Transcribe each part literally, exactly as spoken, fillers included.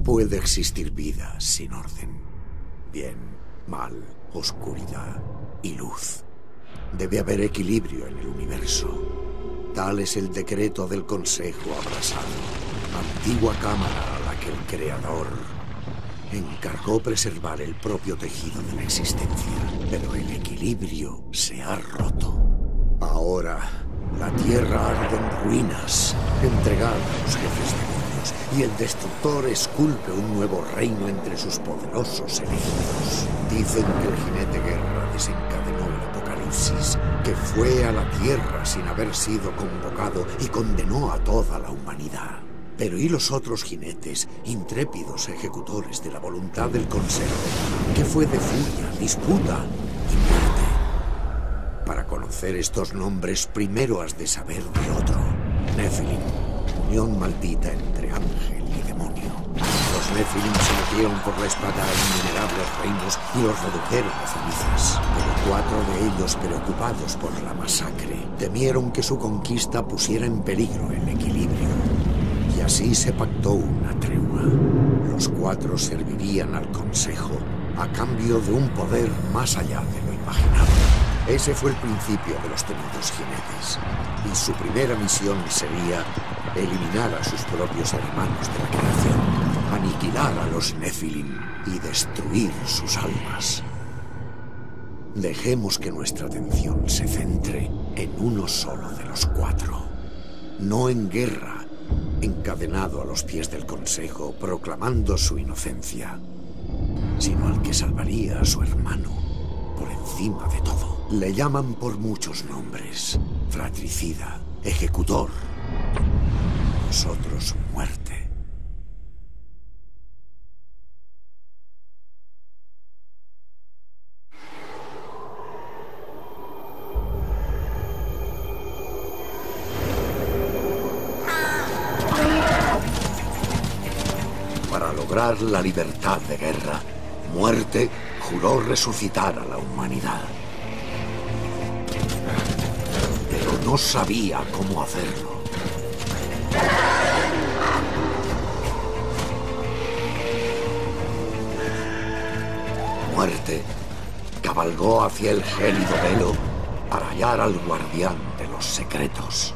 No puede existir vida sin orden. Bien, mal, oscuridad y luz. Debe haber equilibrio en el universo. Tal es el decreto del Consejo Abrasado, antigua cámara a la que el Creador encargó preservar el propio tejido de la existencia. Pero el equilibrio se ha roto. Ahora, la Tierra arde en ruinas, entregada a los jefes demonios, y el Destructor esculpe un nuevo reino entre sus poderosos elegidos. Dicen que el jinete guerra desencadenó el apocalipsis, que fue a la Tierra sin haber sido convocado y condenó a toda la humanidad. Pero ¿y los otros jinetes, intrépidos ejecutores de la voluntad del Consejo? ¿Qué fue de furia, disputa y muerte? Para conocer estos nombres, primero has de saber de otro. Nephilim, unión maldita entre ángel y demonio. Los Nephilim se metieron por la espada a innumerables reinos y los redujeron a cenizas. Pero cuatro de ellos, preocupados por la masacre, temieron que su conquista pusiera en peligro el equilibrio. Y así se pactó una tregua. Los cuatro servirían al Consejo a cambio de un poder más allá de lo imaginado. Ese fue el principio de los temidos jinetes. Y su primera misión sería eliminar a sus propios hermanos de la creación, aniquilar a los Nephilim y destruir sus almas. Dejemos que nuestra atención se centre en uno solo de los cuatro. No en guerra, encadenado a los pies del Consejo, proclamando su inocencia, sino al que salvaría a su hermano por encima de todo. Le llaman por muchos nombres: fratricida, ejecutor, nosotros muerte. Para lograr la libertad de guerra, Muerte juró resucitar a la humanidad. Pero no sabía cómo hacerlo. Muerte cabalgó hacia el gélido velo para hallar al guardián de los secretos.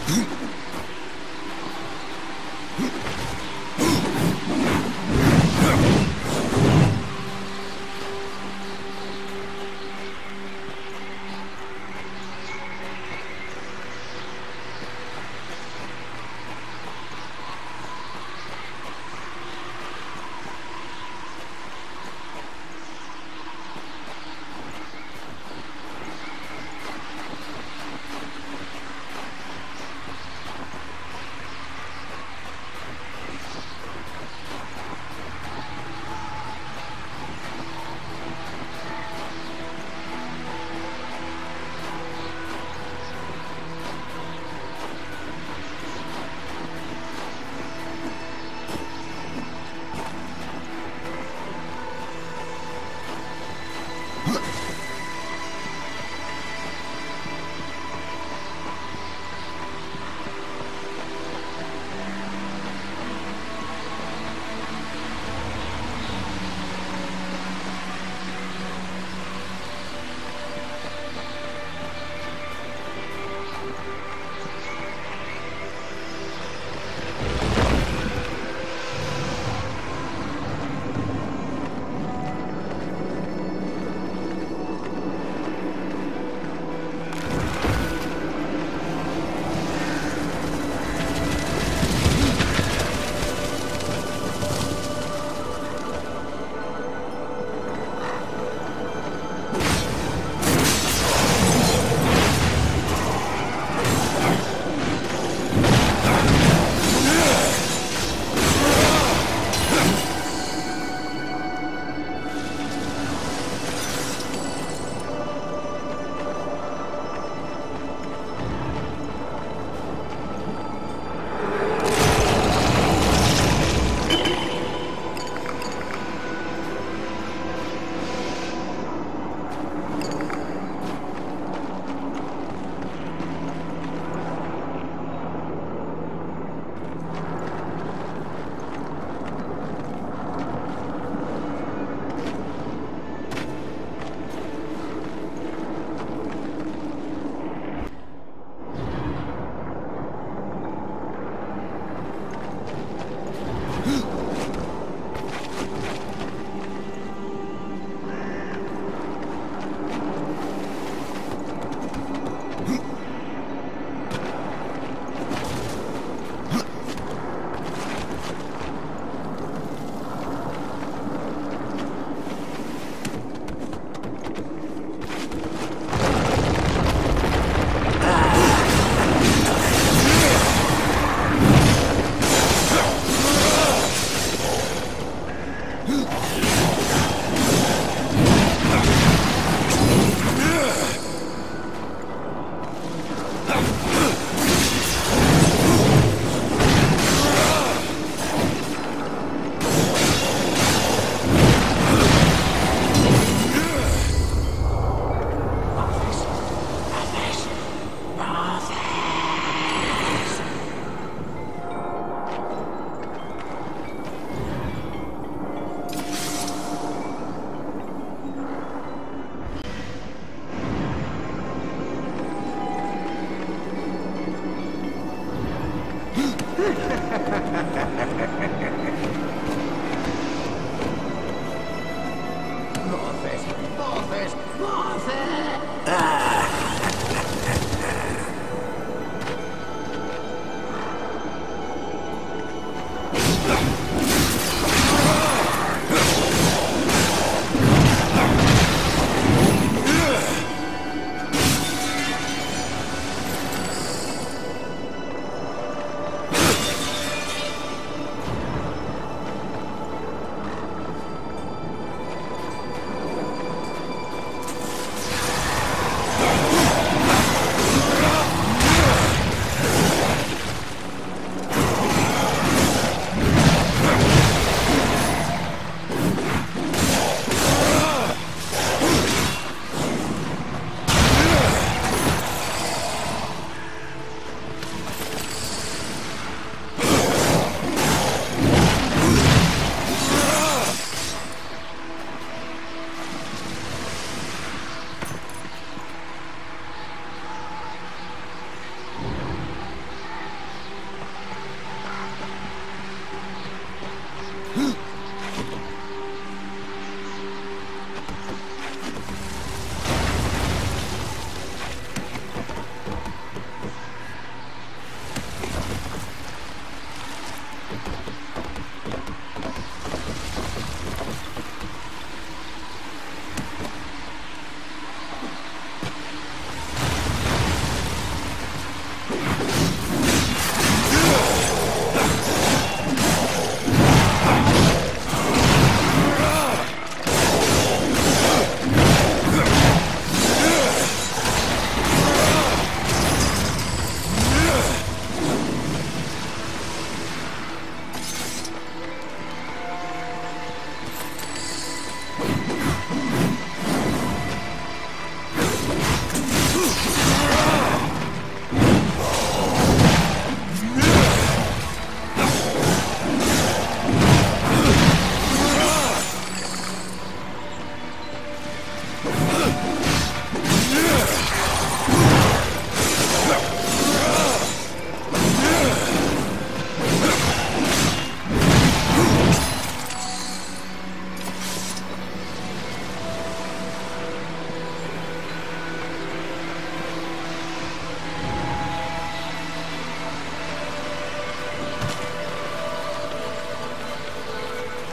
¡Voces! ¡Voces! ¡Voces!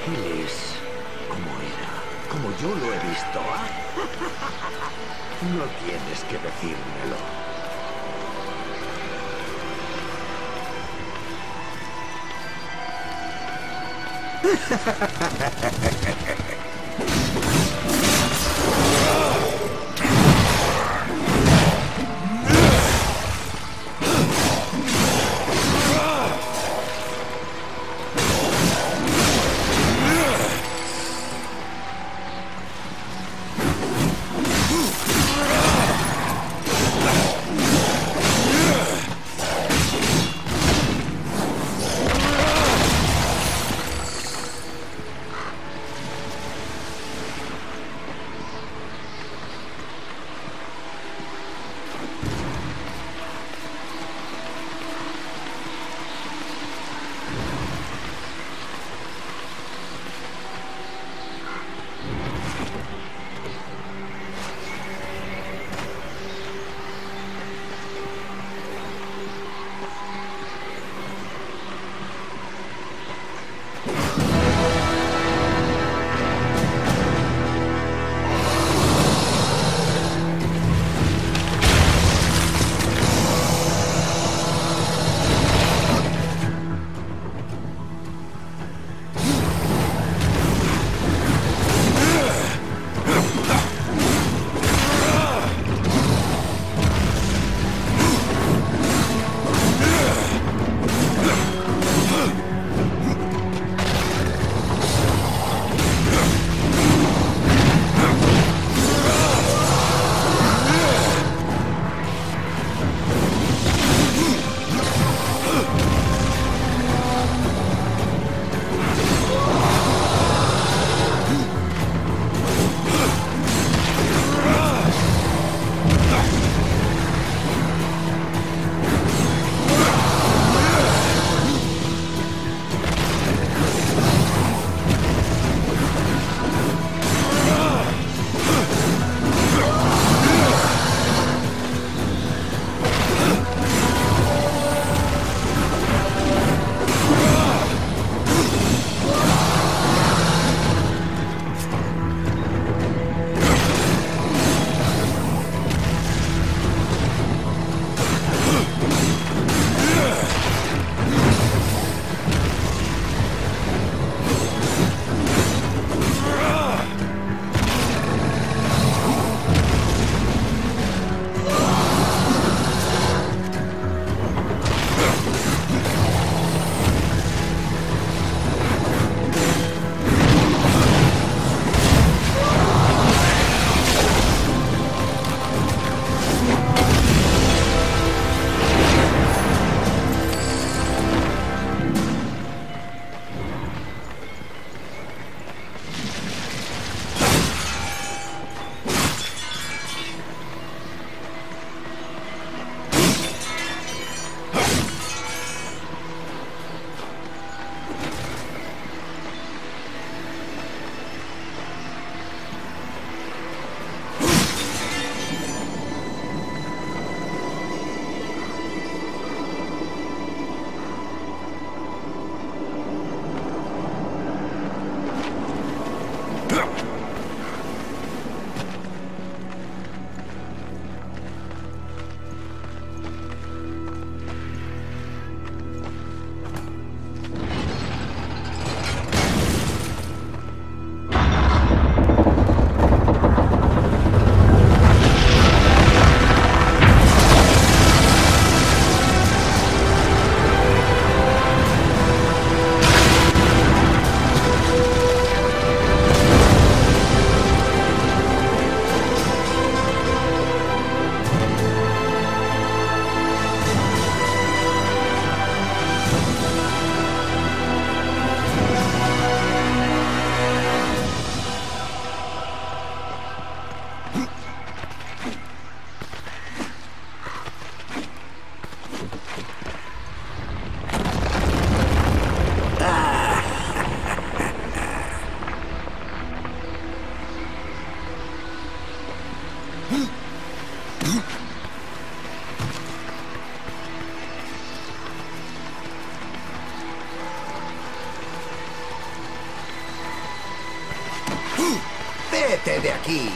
Él es como era, como yo lo he visto. No tienes que decírmelo. ¡Vete de aquí!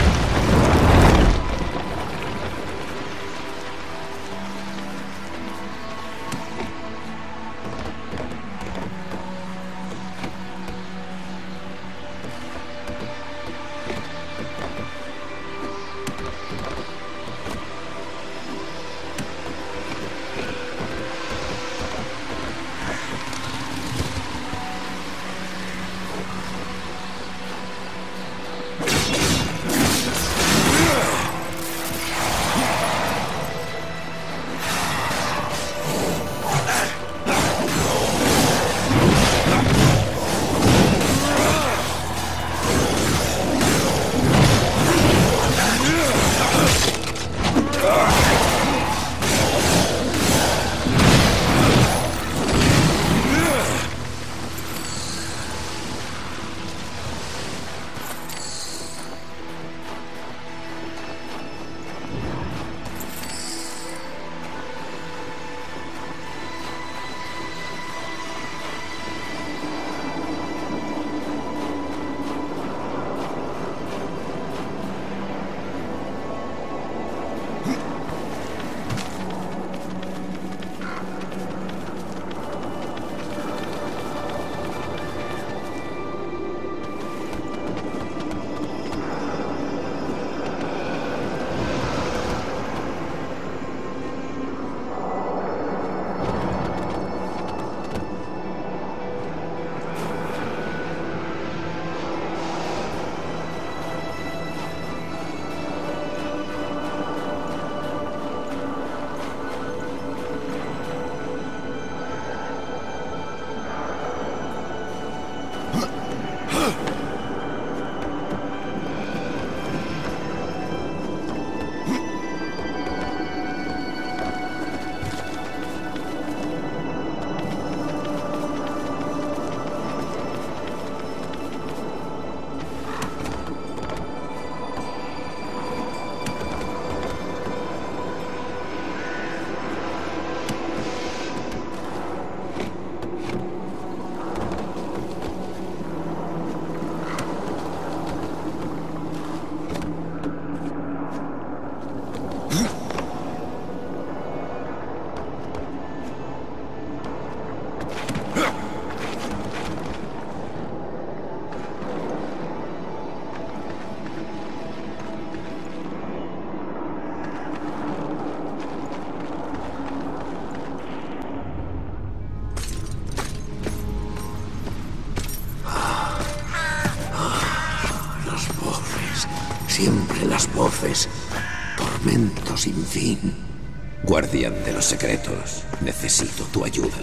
Siempre las voces. Tormento sin fin. Guardián de los secretos, necesito tu ayuda.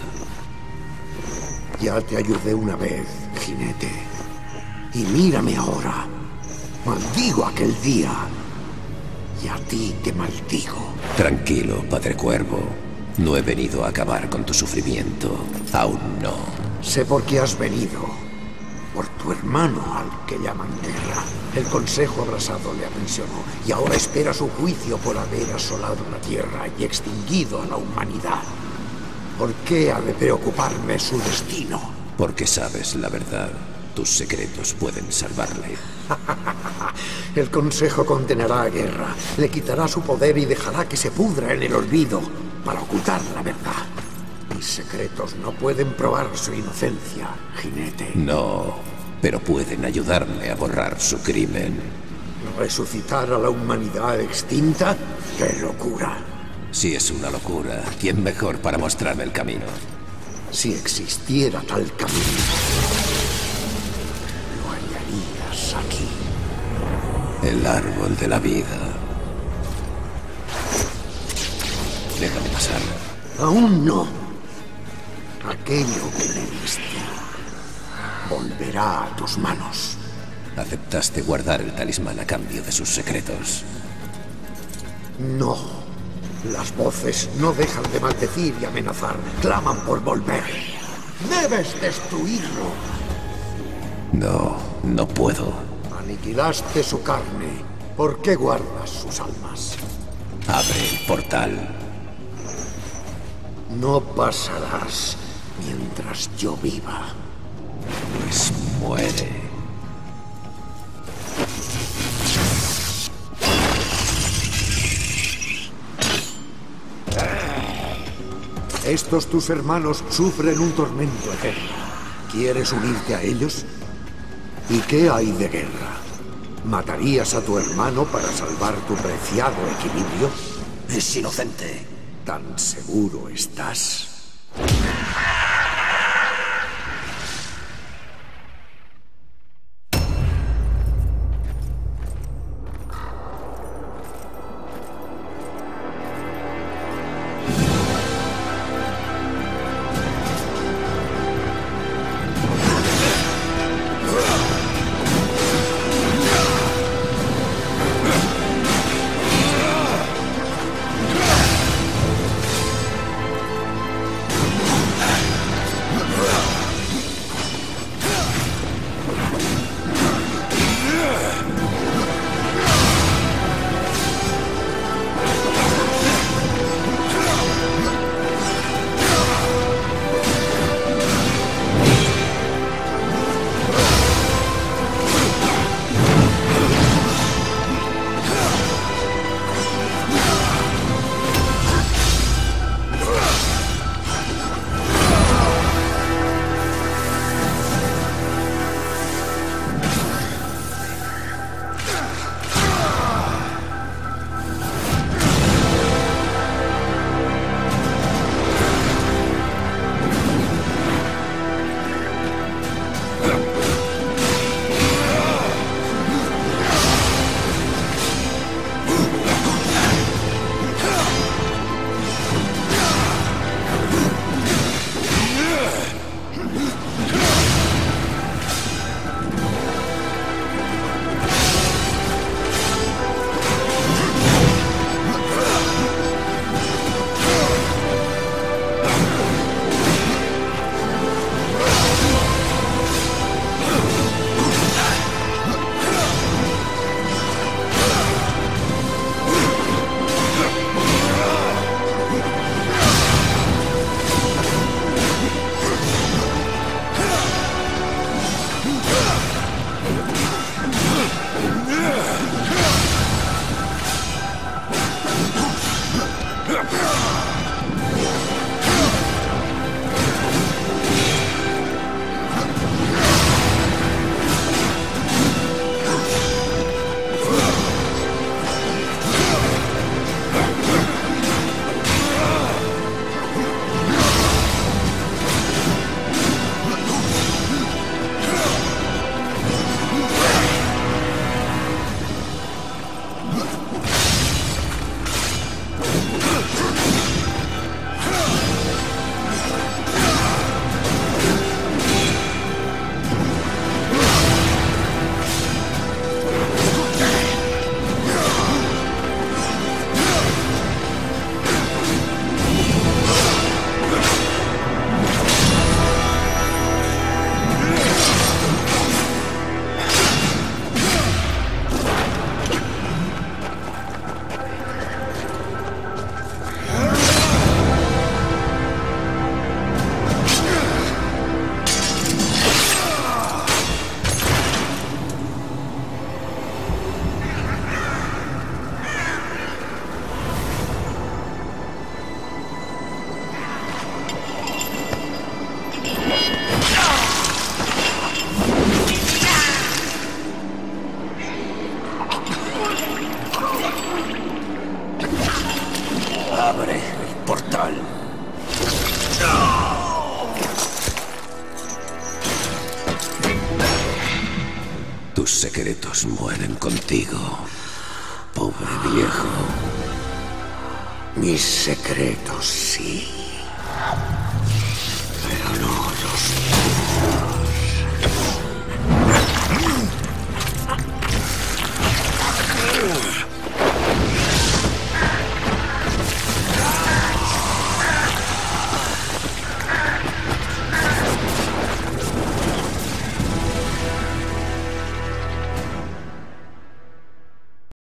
Ya te ayudé una vez, jinete. Y mírame ahora. Maldigo aquel día. Y a ti te maldigo. Tranquilo, Padre Cuervo. No he venido a acabar con tu sufrimiento. Aún no. Sé por qué has venido. Por tu hermano, al que llaman Guerra. El Consejo Abrasado le aprisionó y ahora espera su juicio por haber asolado la Tierra y extinguido a la humanidad. ¿Por qué ha de preocuparme su destino? Porque sabes la verdad. Tus secretos pueden salvarle. El Consejo condenará a Guerra, le quitará su poder y dejará que se pudra en el olvido para ocultar la verdad. Mis secretos no pueden probar su inocencia, jinete. No, pero pueden ayudarme a borrar su crimen. ¿Resucitar a la humanidad extinta? ¡Qué locura! Si es una locura, ¿quién mejor para mostrarme el camino? Si existiera tal camino, lo hallarías aquí. El árbol de la vida. Déjame pasar. Aún no. Aquello que le diste volverá a tus manos. Aceptaste guardar el talismán a cambio de sus secretos. No. Las voces no dejan de maldecir y amenazar. Claman por volver. ¡Debes destruirlo! No, no puedo. Aniquilaste su carne. ¿Por qué guardas sus almas? Abre el portal. No pasarás mientras yo viva. Pues muere. Estos tus hermanos sufren un tormento eterno. ¿Quieres unirte a ellos? ¿Y qué hay de guerra? ¿Matarías a tu hermano para salvar tu preciado equilibrio? Es inocente. ¿Tan seguro estás? Abre el portal. Tus secretos mueren contigo, pobre viejo. Mis secretos, sí. Pero no los tuyos.